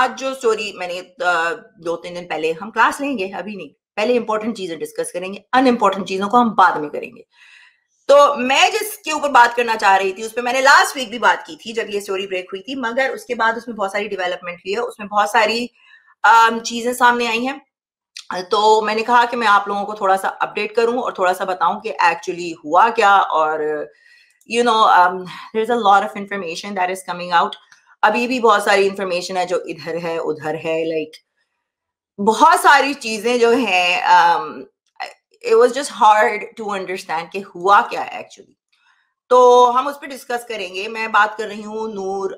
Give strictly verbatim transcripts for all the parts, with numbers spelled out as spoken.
आज जो स्टोरी मैंने दो तीन दिन पहले, हम क्लास लेंगे अभी नहीं, पहले इंपॉर्टेंट चीजें डिस्कस करेंगे, अनइम्पोर्टेंट चीजों को हम बाद में करेंगे। तो मैं जिसके ऊपर बात करना चाह रही थी उस पर मैंने लास्ट वीक भी बात की थी जब ये स्टोरी ब्रेक हुई थी, मगर उसके बाद उसमें बहुत सारी डेवलपमेंट हुई है, उसमें बहुत सारी चीजें सामने आई हैं। तो मैंने कहा कि मैं आप लोगों को थोड़ा सा अपडेट करूं और थोड़ा सा बताऊं कि एक्चुअली हुआ क्या, और you know there is a lot of information that is coming out. अभी भी बहुत सारी इंफॉर्मेशन है जो इधर है उधर है, लाइक like, बहुत सारी चीजें जो हैं, it was just hard to understand कि हुआ क्या है एक्चुअली। तो हम उस पर डिस्कस करेंगे। मैं बात कर रही हूँ नूर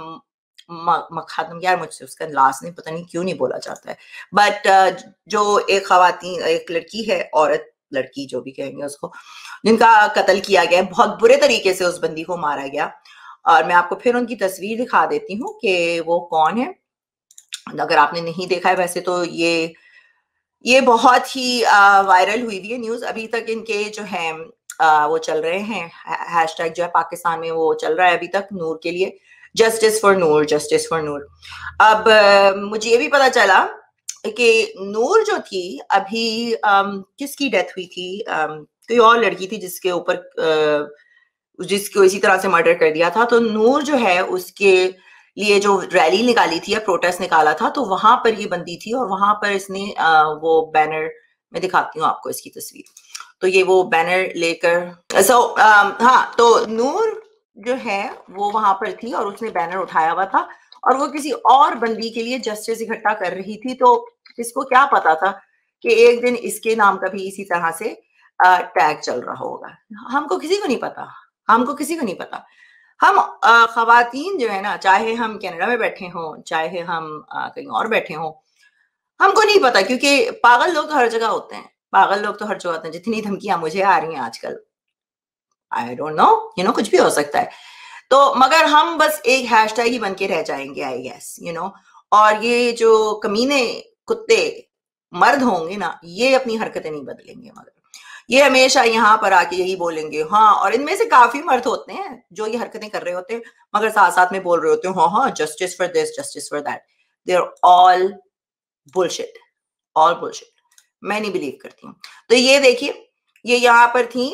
मखादम, यार मुझसे उसका लास्ट नहीं पता नहीं क्यों नहीं बोला जाता है, बट uh, जो एक खवातीन, एक लड़की है, औरत लड़की जो भी कहेंगे उसको, जिनका कत्ल किया गया, बहुत बुरे तरीके से उस बंदी को मारा गया। और मैं आपको फिर उनकी तस्वीर दिखा देती हूँ कि वो कौन है, अगर आपने नहीं देखा है। वैसे तो ये ये बहुत ही वायरल हुई हुई है न्यूज, अभी तक इनके जो है आ, वो चल रहे हैं, हैशटैग जो है पाकिस्तान में वो चल रहा है अभी तक नूर के लिए, justice for Noor, justice for Noor. अब आ, मुझे ये भी पता चला कि नूर जो थी अभी, आम, किसकी डेथ हुई थी, कोई और लड़की थी जिसके ऊपर जिसको इसी तरह से मर्डर कर दिया था। तो नूर जो है उसके लिए जो रैली निकाली थी या प्रोटेस्ट निकाला था, तो वहां पर ये बंदी थी और वहां पर इसने आ, वो बैनर, मैं दिखाती हूँ आपको इसकी तस्वीर। तो ये वो बैनर लेकर, सो हाँ, तो नूर जो है वो वहां पर थी और उसने बैनर उठाया हुआ था और वो किसी और बंदी के लिए जस्टिस इकट्ठा कर रही थी। तो इसको क्या पता था कि एक दिन इसके नाम का भी इसी तरह से टैग चल रहा होगा। हमको किसी को नहीं पता, हमको किसी को नहीं पता। हम खवातीन जो है ना, चाहे हम कनाडा में बैठे हों, चाहे हम आ, कहीं और बैठे हों, हमको नहीं पता, क्योंकि पागल लोग तो हर जगह होते हैं, पागल लोग तो हर जगह होते हैं। जितनी धमकियां मुझे आ रही हैं आजकल, I don't know, you know, कुछ भी हो सकता है। तो मगर हम बस एक हैशटैग ही बन के रह जाएंगे, आई गेस, यू नो। और ये जो कमीने कुत्ते मर्द होंगे ना, ये अपनी हरकतें नहीं बदलेंगे, मगर ये हमेशा यहाँ पर आके यही बोलेंगे। हाँ, और इनमें से काफी मर्द होते हैं जो ये हरकतें कर रहे होते हैं मगर साथ साथ में बोल रहे होते हैं हाँ हाँ justice for this, justice for that. They are all bullshit, all bullshit. मैं नहीं बिलीव करती हूँ। तो ये देखिए, ये यहाँ पर थी,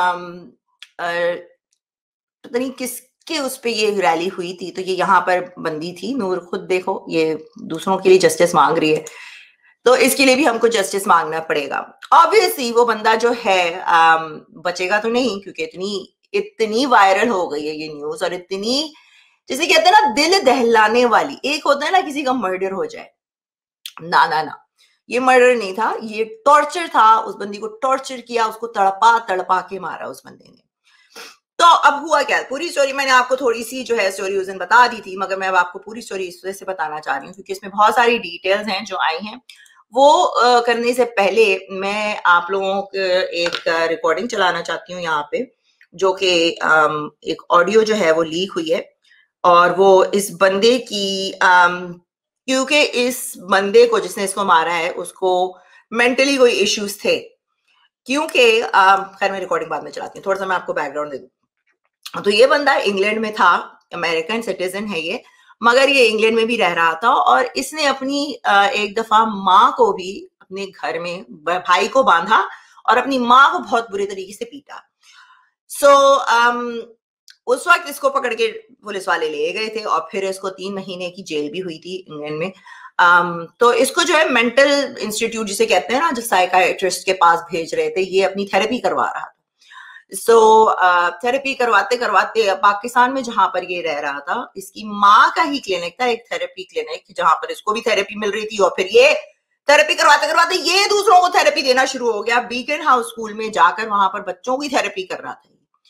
पता नहीं किसके उस पे ये रैली हुई थी, तो ये यहाँ पर बंदी थी नूर, खुद देखो, ये दूसरों के लिए जस्टिस मांग रही है, तो इसके लिए भी हमको जस्टिस मांगना पड़ेगा। ऑब्वियसली वो बंदा जो है आम, बचेगा तो नहीं, क्योंकि इतनी इतनी वायरल हो गई है ये न्यूज, और इतनी, जिसे कहते हैं ना दिल दहलाने वाली। एक होता है ना किसी का मर्डर हो जाए, ना ना ना, ये मर्डर नहीं था, ये टॉर्चर था। उस बंदी को टॉर्चर किया, उसको तड़पा तड़पा के मारा उस बंदे ने। तो अब हुआ क्या, पूरी स्टोरी मैंने आपको थोड़ी सी जो है स्टोरी उस दिन बता दी थी, मगर मैं अब आपको पूरी स्टोरी इस वजह से बताना चाह रही हूँ क्योंकि इसमें बहुत सारी डिटेल्स हैं जो आई हैं। वो आ, करने से पहले मैं आप लोगों को एक रिकॉर्डिंग चलाना चाहती हूँ यहाँ पे, जो कि एक ऑडियो जो है वो लीक हुई है, और वो इस बंदे की, क्योंकि इस बंदे को जिसने इसको मारा है उसको मेंटली कोई इश्यूज थे, क्योंकि खैर मैं रिकॉर्डिंग बाद में चलाती हूँ, थोड़ा सा मैं आपको बैकग्राउंड दे दूँ। तो ये बंदा इंग्लैंड में था, अमेरिकन सिटीजन है ये, मगर ये इंग्लैंड में भी रह रहा था, और इसने अपनी एक दफा माँ को भी अपने घर में, भाई को बांधा और अपनी माँ को बहुत बुरे तरीके से पीटा। सो so, um, उस वक्त इसको पकड़ के पुलिस वाले ले गए थे और फिर इसको तीन महीने की जेल भी हुई थी इंग्लैंड में। um, तो इसको जो है मेंटल इंस्टीट्यूट जिसे कहते हैं ना, जो साइकाइट्रिस्ट के पास भेज रहे थे, ये अपनी थेरेपी करवा रहा था। सो so, थेरेपी uh, करवाते करवाते पाकिस्तान में जहां पर ये रह रहा था, इसकी माँ का ही क्लिनिक था, एक थेरेपी क्लिनिक, जहां पर इसको भी थेरेपी मिल रही थी, और फिर ये थेरेपी करवाते करवाते ये दूसरों को थेरेपी देना शुरू हो गया। बीकन हाउस स्कूल में जाकर वहां पर बच्चों की थेरेपी कर रहा था।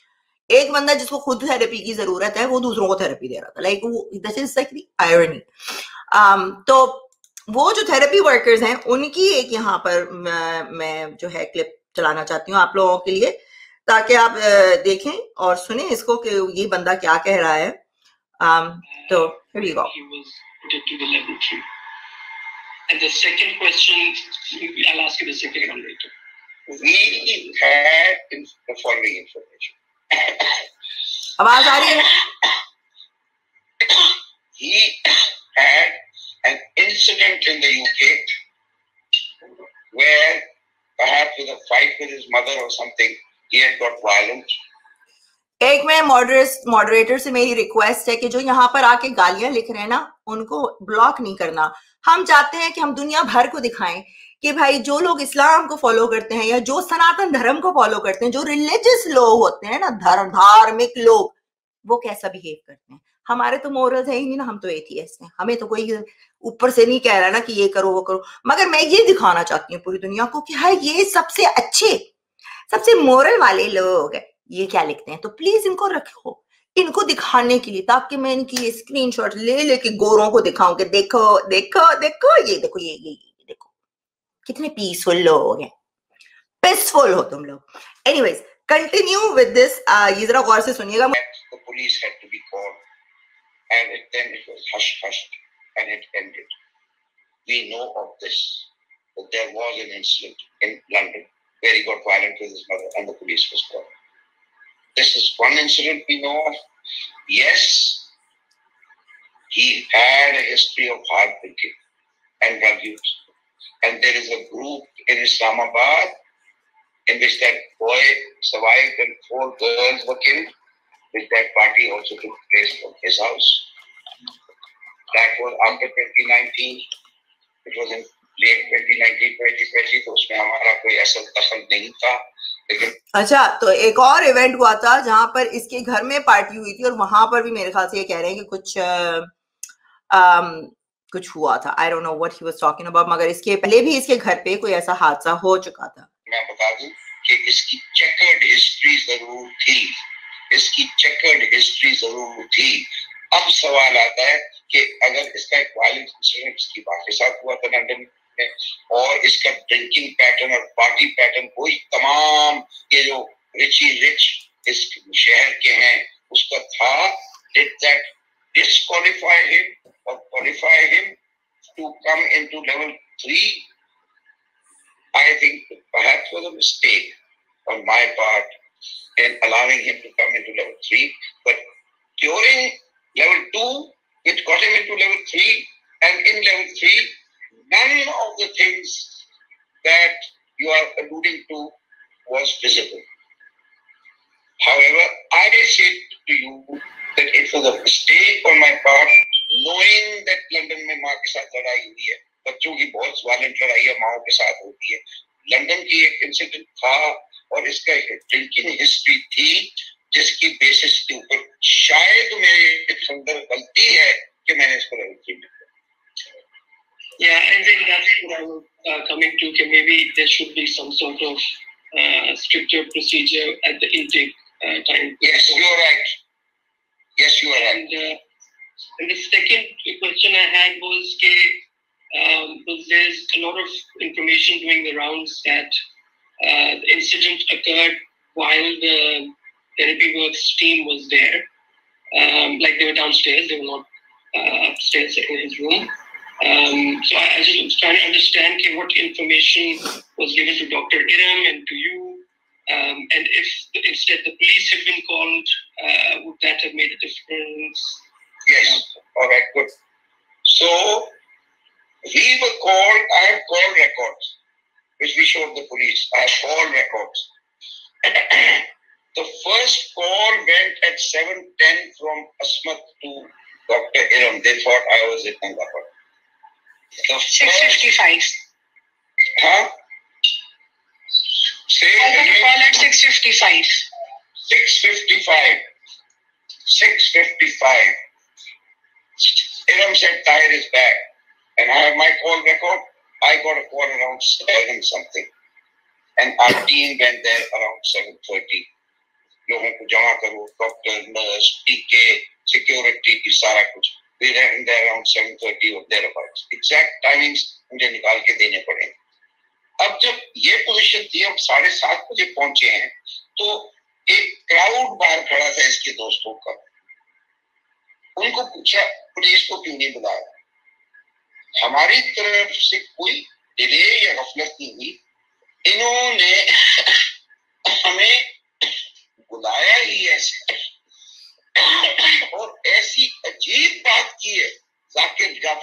एक बंदा जिसको खुद थेरेपी की जरूरत है वो दूसरों को थेरेपी दे रहा था, like this is like the irony. तो वो जो थेरेपी वर्कर्स हैं उनकी एक यहाँ पर मैं, मैं जो है क्लिप चलाना चाहती हूँ आप लोगों के लिए, ताकि आप देखें और सुने इसको कि ये बंदा क्या कह रहा है। um, तो here you go. He was put to the laboratory. And the second question, I'll ask you the second one later. We had the following information. आवाज आ रही है? He had an incident in the U K where perhaps with a fight with his mother or something, he had got violent. एक में moderate moderator से मेरी request है कि जो यहाँ पर आके गालियां लिख रहे हैं ना, उनको ब्लॉक नहीं करना। हम चाहते हैं कि हम दुनिया भर को दिखाएं कि भाई जो लोग इस्लाम को फॉलो करते हैं या जो सनातन धर्म को फॉलो करते हैं, जो रिलीजियस लोग होते हैं ना, धर्म धार्मिक लोग, वो कैसा बिहेव करते हैं। हमारे तो मोरल्स है ही नहीं ना, हम तो एथियस्ट हैं, हमें तो कोई ऊपर से नहीं कह रहा ना कि ये करो वो करो। मगर मैं ये दिखाना चाहती हूँ पूरी दुनिया को कि हाँ, ये सबसे अच्छे सबसे मोरल वाले लोग ये क्या लिखते हैं, तो प्लीज इनको रखो, इनको दिखाने के लिए, ताकि मैं इनकी स्क्रीनशॉट ले लेके गोरों को दिखाऊं कि देखो देखो देखो ये देखो ये ये, ये देखो कितने पीसफुल लोग हैं, पीसफुल हो तुम लोग। Anyways, continue with this. ये जरा गौर से सुनिएगा। The police had to be called, and it, then it was hush hushed, and it ended. We know of this, that there was an incident in London where he got violent with his mother, and the police was called. This is one incident we know of. Yes, he had a history of hard thinking and drug use, and there is a group in Islamabad in which that boy survived and four girls were killed, which that party also took place from his house. That was after twenty nineteen. It was in late twenty nineteen, twenty twenty, तो उसमें हमारा कोई ऐसा दखल नहीं था। लेकिन अच्छा, तो एक और इवेंट हुआ था जहां पर इसके घर में पार्टी हुई थी और वहां पर भी मेरे ख्याल से ये कह रहे हैं कि कुछ आ, आ, कुछ हुआ था। I don't know what he was talking about, मगर इसके पहले भी इसके घर पे कोई ऐसा हादसा हो चुका था। मैं बता दूं कि इसकी चेकर्ड हिस्ट्री जरूर थी, इसकी चेकर्ड हिस्ट्री जरूर थी। अब सवाल आता है कि अगर इसका एक वायलेंट इंसिडेंट इसकी बाप के साथ हुआ था लंदन में, और इसका ड्रिंकिंग पैटर्न और पार्टी पैटर्न वही तमाम ये जो रिची रिच इस शहर के हैं उसका था, did that disqualify him or qualify him to come into level three? I think perhaps was a mistake on my part in allowing him to come into level three, but during level two, it got him into level three, and in level three, none of the things that you are alluding to was visible. However, I say to you that it was a mistake on my part, knowing that London में माँ के साथ लड़ाई हुई है, बच्चों की बहुत वायलेंट लड़ाई माओ के साथ होती है। लंदन की एक इंसिडेंट था और इसका ड्रिंकिंग हिस्ट्री थी, जिसकी बेसिस के ऊपर शायद मेरे अंदर गलती है कि मैंने इसको रेगुलेट किया। Yeah, I think that's what I was uh, coming to. Okay, maybe there should be some sort of uh, stricter procedure at the intake uh, time. Yes, you are right. Yes, you are and, right. Uh, and the second question I had was, okay, um, was there's a lot of information doing the rounds that uh, the incident occurred while the Therapy Works team was there. Um, like they were downstairs, they were not uh, upstairs in his room. Um, so I, I just was trying to understand okay, what information was given to Doctor Iram and to you, um, and if instead the police had been called, uh, would that have made a difference? Yes. All right. Good. So we were called. I have call records, which we showed the police. I have call records. The first call went at seven ten from Asmat to Doctor Iram. They thought I was in Nangapur. six fifty-five. Huh? Say I got a again. call at six fifty-five. six fifty-five. six fifty-five. Iram said Tahir is back. And I have my call record. I got a call around seven something. And our team went there around seven thirty. लोगों को जमा करो, doctor, nurse, टीके, security की सारा कुछ। We were in there around seven thirty or thereabouts. Exact timings मुझे निकाल के देने पड़ेंगे। अब जब ये पोजीशन थी, हम साढ़े सात बजे पहुंचे हैं, तो एक क्राउड बाहर खड़ा था इसके दोस्तों का। उनको पूछा पुलिस को क्यों नहीं बुलाया? हमारी तरफ से कोई डिले या गफलत नहीं हुई। इन्होंने हमें बुलाया ही ऐसे और ऐसी अजीब बात की है जाकिर जाफर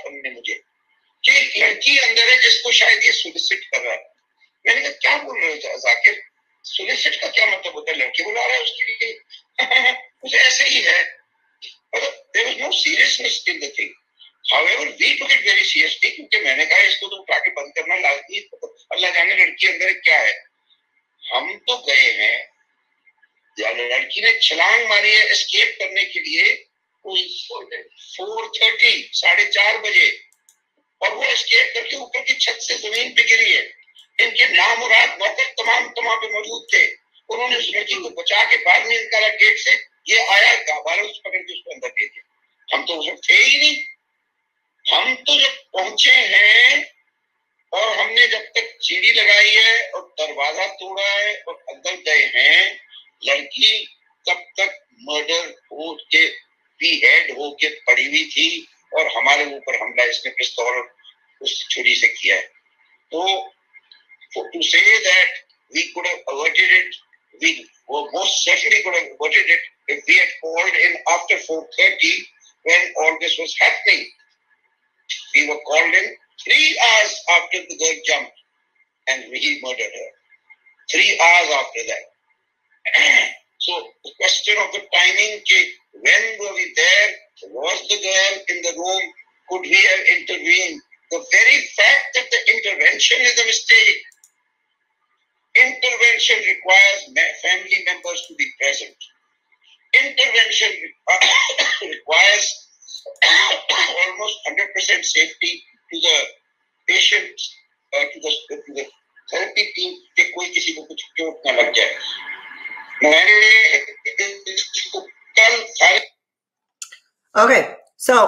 उन्होंने मुझे कि एक लड़की अंदर है जिसको शायद ये सोलिसिट कर रहा है। मैंने कहा क्या बोल रहे हो जाकिर, सोलिसिट का क्या मतलब होता है, लड़की बुला रहा है उसके लिए? कुछ ऐसे ही है, मतलब there was no seriousness in the thing. However, we took it very seriously, क्योंकि मैंने कहा इसको तो उठा के बंद करना लाजमी, अल्लाह जाने लड़की अंदर क्या है। हम तो गए हैं, लड़की ने छलांग मारी है एस्केप करने के लिए फोर थर्टी साढ़े चार बजे, और वो एस्केप करके ऊपर की छत से जमीन पे गिरी है। इनके नामुराद नौकर तमाम तमाम पे मौजूद थे, उन्होंने उस लड़की को बचा के बाहर निकाला गेट से। ये आया गाबारों से पकड़ के उसको अंदर भेजे। हम तो उसमें थे ही नहीं। हम तो जब पहुंचे हैं और हमने जब तक सीढ़ी लगाई है और दरवाजा तोड़ा है और अंदर गए हैं, लड़की तब तक मर्डर हो के बीहेड हो के पड़ी हुई थी और हमारे ऊपर हमला इसने पिस्तौल उस छुरी से किया है। तो to say that we could have averted it, we most certainly could have averted it if we had called in after four thirty when all this was happening. We were called in three hours after the girl jumped and he murdered her. Three hours after that. So the question of the timing, when were we there? Was the girl in the room? Could we have intervened? The very fact that the intervention is a mistake. Intervention requires family members to be present. Intervention requires almost one hundred percent safety to the patient, uh, to the to the therapy team कि कोई किसी को कुछ चोट न लग जाए। मैंने इसको कल सारे Okay, so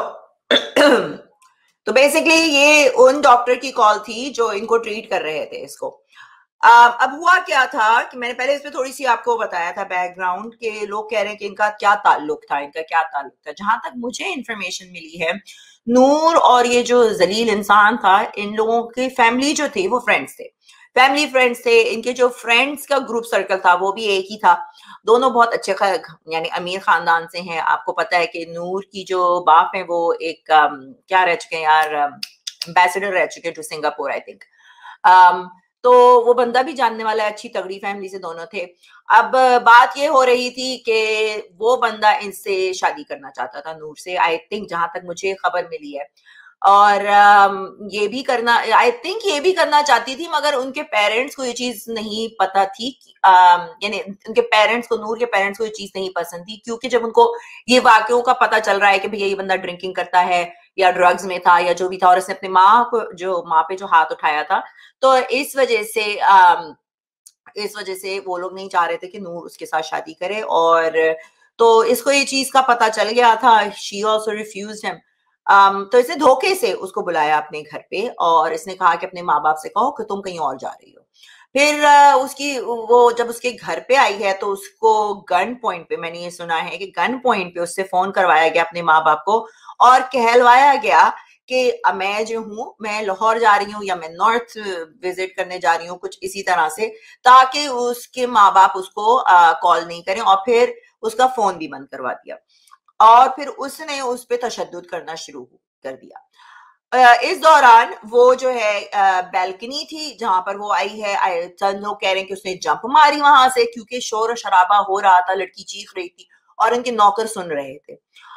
तो बेसिकली ये उन डॉक्टर की कॉल थी जो इनको ट्रीट कर रहे थे इसको। Uh, अब हुआ क्या था कि मैंने पहले इस पे थोड़ी सी आपको बताया था बैकग्राउंड के लोग कह रहे हैं कि इनका क्या ताल्लुक था इनका क्या ताल्लुक था। जहां तक मुझे इंफॉर्मेशन मिली है, नूर और ये जो जलील इंसान था, इन लोगों की फैमिली जो थी वो फ्रेंड्स थे, फैमिली फ्रेंड्स थे। इनके जो फ्रेंड्स का ग्रुप सर्कल था वो भी एक ही था। दोनों बहुत अच्छे यानी अमीर खानदान से हैं। आपको पता है कि नूर की जो बाप है वो एक um, क्या रह चुके हैं यार, एम्बेसडर रह चुके हैं टू सिंगापुर आई थिंक। तो वो बंदा भी जानने वाला है, अच्छी तगड़ी फैमिली से दोनों थे। अब बात ये हो रही थी कि वो बंदा इनसे शादी करना चाहता था, नूर से, आई थिंक जहां तक मुझे खबर मिली है। और ये भी करना आई थिंक ये भी करना चाहती थी, मगर उनके पेरेंट्स को ये चीज नहीं पता थी, यानी उनके पेरेंट्स को, नूर के पेरेंट्स को ये चीज नहीं पसंद थी, क्योंकि जब उनको ये वाकयों का पता चल रहा है कि भैया ये बंदा ड्रिंकिंग करता है या ड्रग्स में था या जो भी था, और इसने अपनी माँ को जो माँ पे जो हाथ उठाया था, तो इस वजह से um, इस वजह से वो लोग नहीं चाह रहे थे कि नूर उसके साथ शादी करे। और तो इसको ये चीज का पता चल गया था। She also refused him. तो इसने धोखे से उसको बुलाया अपने घर पे और इसने कहा कि अपने माँ बाप से कहो कि तुम कहीं और जा रही हो। फिर uh, उसकी वो जब उसके घर पे आई है तो उसको गन पॉइंट पे, मैंने ये सुना है कि गन पॉइंट पे उससे फोन करवाया गया अपने माँ बाप को और कहलवाया गया कि मैं जो हूँ मैं लाहौर जा रही हूँ या मैं नॉर्थ विजिट करने जा रही हूँ, कुछ इसी तरह से, ताकि उसके माँ बाप उसको कॉल नहीं करें। और फिर उसका फोन भी बंद करवा दिया और फिर उसने उस पर तशद्दुद करना शुरू कर दिया। इस दौरान वो जो है बैल्कनी थी जहां पर वो आई है, चंद लोग कह रहे हैं कि उसने जंप मारी वहां से, क्योंकि शोर शराबा हो रहा था, लड़की चीख रही थी और उनके नौकर सुन रहे थे।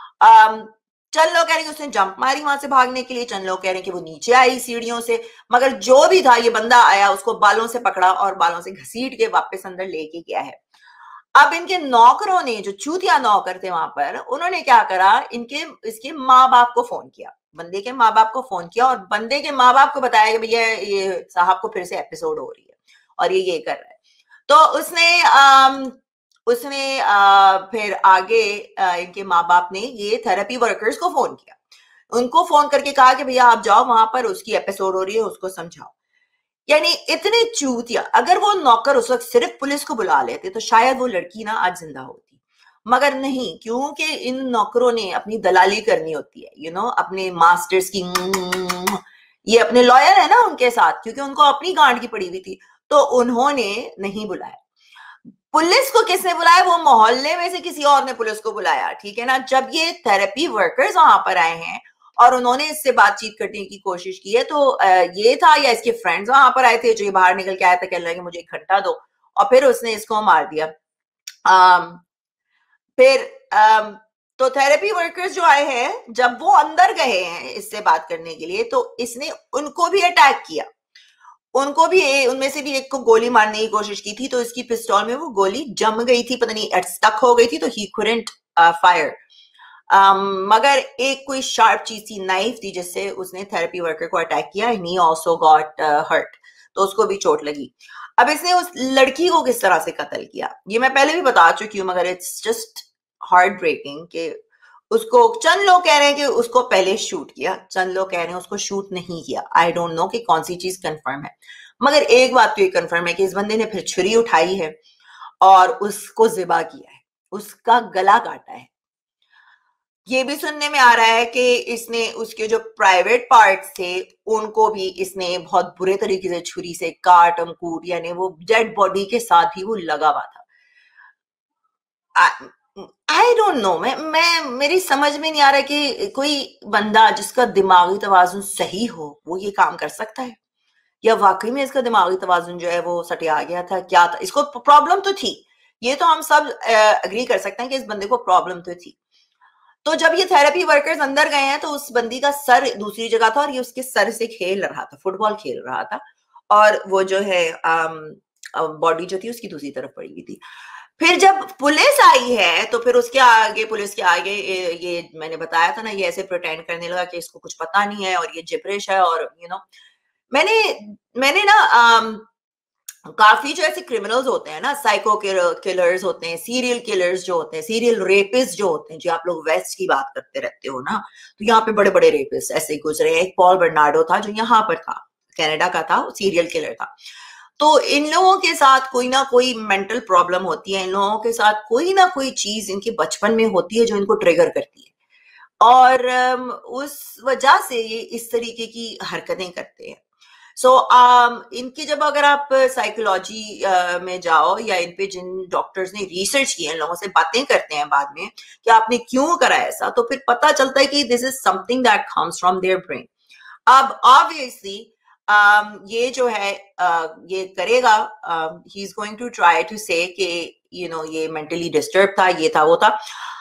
चंद लोग कह रहे हैं कि उसने जंप मारी वहां से भागने के लिए, चंद लोग कह रहे हैं कि वो नीचे आई सीढ़ियों से, मगर जो भी था ये बंदा आया, उसको बालों से पकड़ा और बालों से घसीट के वापस अंदर लेके गया है। अब इनके नौकरों ने, जो चूतिया नौकर थे वहां पर, उन्होंने क्या करा, इनके इसके माँ बाप को फोन किया, बंदे के माँ बाप को फोन किया और बंदे के माँ बाप को बताया कि भैया ये साहब को फिर से एपिसोड हो रही है और ये ये कर रहा है। तो उसने आम, उसने आ, फिर आगे आ, इनके माँ बाप ने ये थेरेपी वर्कर्स को फोन किया, उनको फोन करके कहा कि भैया आप जाओ वहां पर, उसकी एपिसोड हो रही है, उसको समझाओ। यानी इतने चूतिया। अगर वो नौकर उस वक्त सिर्फ पुलिस को बुला लेते तो शायद वो लड़की ना आज जिंदा होती, मगर नहीं, क्योंकि इन नौकरों ने अपनी दलाली करनी होती है, यू नो, अपने मास्टर्स की, ये अपने लॉयर है ना उनके साथ, क्योंकि उनको अपनी गांड की पड़ी हुई थी, तो उन्होंने नहीं बुलाया। पुलिस को किसने बुलाया? वो मोहल्ले में से किसी और ने पुलिस को बुलाया, ठीक है ना। जब ये थेरेपी वर्कर्स वहां पर आए हैं और उन्होंने इससे बातचीत करने की कोशिश की है। तो ये था या इसके फ्रेंड्स वहां पर आए थे जो ये बाहर निकल के आया था, कहने लगे मुझे एक घंटा दो, और फिर उसने इसको मार दिया। आम, फिर आम, तो थेरेपी वर्कर्स जो आए हैं, जब वो अंदर गए हैं इससे बात करने के लिए, तो इसने उनको भी अटैक किया, उनको भी, उनमें से भी एक को गोली मारने की कोशिश की थी, तो इसकी पिस्तौल में वो गोली जम गई थी, पता नहीं स्टक हो गई थी, तो ही कुडंट फायर। Um, मगर एक कोई शार्प चीज थी, नाइफ थी, जिससे उसने थेरेपी वर्कर को अटैक किया, and he also got hurt, तो उसको भी चोट लगी। अब इसने उस लड़की को किस तरह से कत्ल किया ये मैं पहले भी बता चुकी हूँ, मगर इट्स जस्ट हार्ट ब्रेकिंग कि उसको, चंद लोग कह रहे हैं कि उसको पहले शूट किया, चंद लोग कह रहे हैं उसको शूट नहीं किया। आई डोंट नो कि कौन सी चीज कंफर्म है, मगर एक बात तो ये कंफर्म है कि इस बंदे ने फिर छुरी उठाई है और उसको ज़िबा किया है, उसका गला काटा है। ये भी सुनने में आ रहा है कि इसने उसके जो प्राइवेट पार्ट्स थे उनको भी इसने बहुत बुरे तरीके से छुरी से काट कूट, यानी वो डेड बॉडी के साथ ही वो लगा हुआ था। आई डोंट नो, मैं मैं मेरी समझ में नहीं आ रहा कि कोई बंदा जिसका दिमागी तवाजुन सही हो वो ये काम कर सकता है, या वाकई में इसका दिमागी तवाजुन जो है वो सटिया गया था, क्या था, इसको प्रॉब्लम तो थी, ये तो हम सब अग्री कर सकते हैं कि इस बंदे को प्रॉब्लम तो थी। तो जब ये थेरेपी वर्कर्स अंदर गए हैं तो उस बंदी का सर दूसरी जगह था और ये उसके सर से खेल रहा था, फुटबॉल खेल रहा था, और वो जो है बॉडी जो थी उसकी दूसरी तरफ पड़ी हुई थी। फिर जब पुलिस आई है तो फिर उसके आगे, पुलिस के आगे ये, ये मैंने बताया था ना, ये ऐसे प्रिटेंड करने लगा कि इसको कुछ पता नहीं है और ये जिब्रिश है, और यू नो मैंने मैंने ना आम, काफी जो ऐसे क्रिमिनल्स होते हैं ना, साइको किलर्स होते हैं, सीरियल किलर्स जो होते हैं, सीरियल रेपिस्ट जो होते हैं, जो आप लोग वेस्ट की बात करते रहते हो ना, तो यहाँ पे बड़े बड़े रेपिस्ट ऐसे गुजरे हैं। एक पॉल बर्नार्डो था जो यहाँ पर था, कनाडा का था, सीरियल किलर था। तो इन लोगों के साथ कोई ना कोई मेंटल प्रॉब्लम होती है, इन लोगों के साथ कोई ना कोई चीज इनके बचपन में होती है जो इनको ट्रिगर करती है, और उस वजह से ये इस तरीके की हरकतें करते हैं। सो so, um, इनकी जब अगर आप साइकोलॉजी uh, में जाओ, या इन पे जिन डॉक्टर्स ने रिसर्च की है, लोगों से बातें करते हैं बाद में कि आपने क्यों करा ऐसा, तो फिर पता चलता है कि this is something that comes from their brain. अब ऑब्वियसली um, ये जो है uh, ये करेगा, he is going to try to say कि यू नो ये मेंटली डिस्टर्ब था, ये था वो था।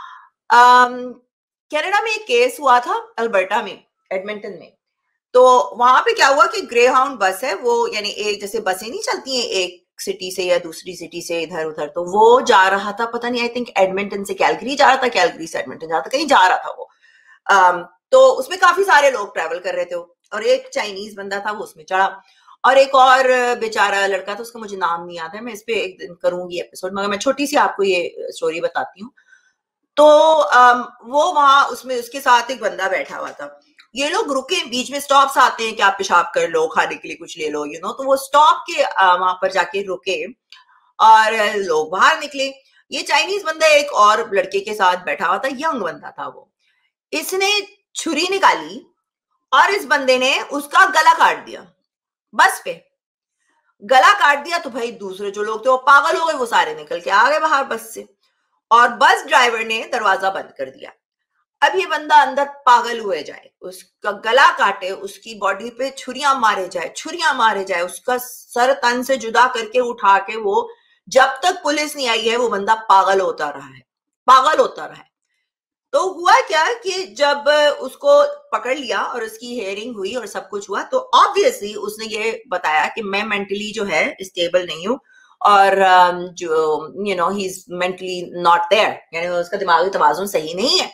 कनाडा um, में एक केस हुआ था, अल्बर्टा में, एडमिंटन में। तो वहां पे क्या हुआ कि ग्रे हाउंड बस है वो, यानी एक जैसे बसें नहीं चलती हैं एक सिटी से या दूसरी सिटी से इधर उधर, तो वो जा रहा था, पता नहीं, आई थिंक एडमिंटन से कैलगरी जा रहा था, कैलगरी से एडमिंटन जा रहा था, कहीं जा रहा था वो। um, तो उसमें काफी सारे लोग ट्रैवल कर रहे थे, और एक चाइनीज बंदा था वो उसमें चढ़ा, और एक और बेचारा लड़का था, उसका मुझे नाम नहीं याद है, मैं इस पे एक दिन करूंगी एपिसोड, मगर मैं छोटी सी आपको ये स्टोरी बताती हूँ। तो um, वो वहां उसमें उसके साथ एक बंदा बैठा हुआ था। ये लोग रुके, बीच में स्टॉप्स आते हैं कि आप पेशाब कर लो, खाने के लिए कुछ ले लो, यू नो, तो वो स्टॉप के वहां पर जाके रुके और लोग बाहर निकले। ये चाइनीज बंदा एक और लड़के के साथ बैठा हुआ था, यंग बंदा था वो। इसने छुरी निकाली और इस बंदे ने उसका गला काट दिया, बस पे गला काट दिया। तो भाई दूसरे जो लोग थे वो पागल हो गए, वो सारे निकल के आ गए बाहर बस से, और बस ड्राइवर ने दरवाजा बंद कर दिया। अब ये बंदा अंदर पागल हुए जाए, उसका गला काटे, उसकी बॉडी पे छुरियां मारे जाए, छुरियां मारे जाए, उसका सर तन से जुदा करके उठा के, वो जब तक पुलिस नहीं आई है वो बंदा पागल होता रहा है, पागल होता रहा है। तो हुआ क्या कि जब उसको पकड़ लिया और उसकी हियरिंग हुई और सब कुछ हुआ, तो ऑब्वियसली उसने ये बताया कि मैं मेंटली जो है स्टेबल नहीं हूँ, और जो you know he is mentally not there, यानी उसका दिमागी तवाजुन सही नहीं है।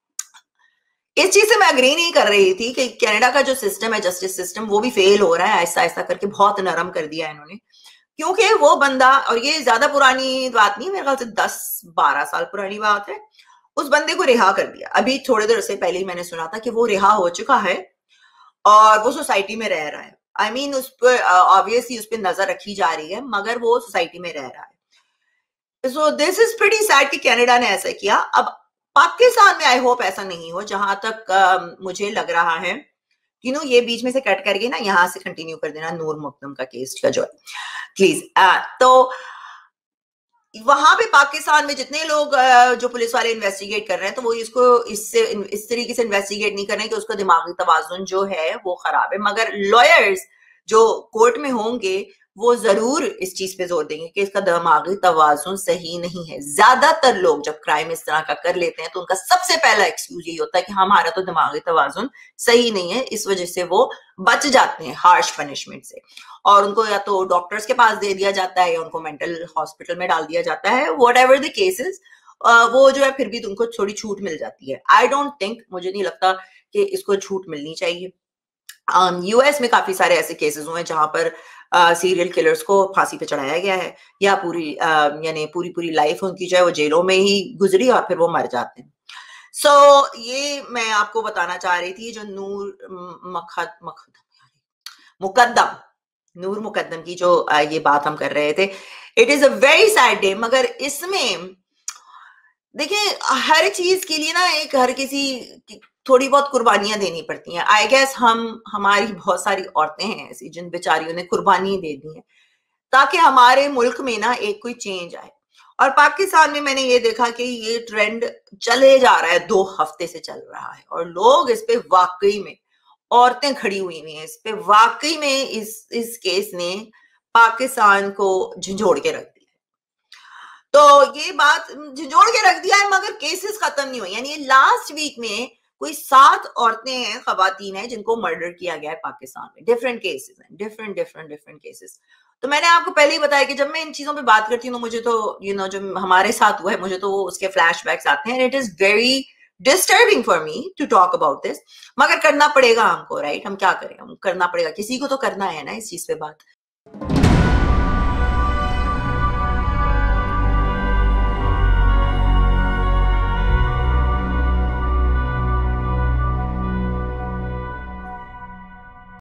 इस चीज से मैं अग्री नहीं कर रही थी कि कनाडा का जो सिस्टम है, जस्टिस सिस्टम, वो भी फेल हो रहा है, ऐसा ऐसा करके बहुत नरम कर दिया इन्होंने। क्योंकि वो बंदा, और ये ज्यादा पुरानी बात नहीं, मेरे ख्याल से दस बारह साल पुरानी बात है, उस बंदे को रिहा कर दिया। अभी थोड़ी देर से पहले ही मैंने सुना था कि वो रिहा हो चुका है और वो सोसाइटी में रह रहा है। आई I मीन mean, उस पर ऑब्वियसली उस पर नजर रखी जा रही है, मगर वो सोसाइटी में रह रहा है। So this is pretty sad कि कनाडा ने ऐसा किया। अब पाकिस्तान में आई होप ऐसा नहीं हो, जहां तक uh, मुझे लग रहा है, यू नो, ये बीच में से कट करके ना यहाँ से कंटिन्यू कर देना, नूर मुकदम का केस का जो है, प्लीज। uh, तो वहां पे पाकिस्तान में जितने लोग जो पुलिस वाले इन्वेस्टिगेट कर रहे हैं तो वो इसको इससे इस तरीके से इन्वेस्टिगेट नहीं कर रहे हैं कि उसका दिमागी तवाजुन जो है वो खराब है, मगर लॉयर्स जो कोर्ट में होंगे वो जरूर इस चीज पे जोर देंगे कि इसका दिमागी तवाजुन सही नहीं है। ज्यादातर लोग जब क्राइम इस तरह का कर लेते हैं तो उनका सबसे पहला एक्सक्यूज यही होता है कि हमारा तो दिमागी तवाजुन सही नहीं है, इस वजह से वो बच जाते हैं हार्श पनिशमेंट से, और उनको या तो डॉक्टर्स के पास दे दिया जाता है या उनको मेंटल हॉस्पिटल में डाल दिया जाता है, वट एवर द केसेस, वो जो है फिर भी उनको थोड़ी छूट मिल जाती है। आई डोंट थिंक, मुझे नहीं लगता कि इसको छूट मिलनी चाहिए। यूएस um, में काफी सारे ऐसे केसेस हुए हैं जहां पर सीरियल uh, किलर्स को फांसी पे चढ़ाया गया है या पूरी uh, यानी पूरी पूरी लाइफ उनकी जो है वो जेलों में ही गुजरी और फिर वो मर जाते हैं। सो so, ये मैं आपको बताना चाह रही थी जो नूर मखद मखद मुकद्दम नूर मुकद्दम की जो uh, ये बात हम कर रहे थे। It is a very sad day, मगर इसमें देखिए हर चीज के लिए ना एक हर किसी थोड़ी बहुत कुर्बानियां देनी पड़ती हैं। आई गेस हम हमारी बहुत सारी औरतें हैं ऐसी जिन बेचारियों ने कुर्बानी दे दी है ताकि हमारे मुल्क में ना एक कोई चेंज आए। और पाकिस्तान में मैंने ये देखा कि ये ट्रेंड चले जा रहा है, दो हफ्ते से चल रहा है, और लोग इस पे वाकई में, औरतें खड़ी हुई हैं इस पे, वाकई में इस इस केस ने पाकिस्तान को झंझोड़ के रख दिया। तो ये बात झंझोड़ के रख दिया है, मगर केसेस खत्म नहीं हुए। यानी लास्ट वीक में कोई सात औरतें हैं, खवातीन हैं जिनको मर्डर किया गया है पाकिस्तान में। डिफरेंट केसेस हैं, डिफरेंट डिफरेंट डिफरेंट केसेस। तो मैंने आपको पहले ही बताया कि जब मैं इन चीजों पे बात करती हूँ तो मुझे तो यू you नो know, जो हमारे साथ हुआ है मुझे तो उसके फ्लैशबैक्स आते हैं। It is very disturbing for me to talk about this, मगर करना पड़ेगा हमको, राइट? हम क्या करें, हम करना पड़ेगा, किसी को तो करना है ना इस चीज पे बात।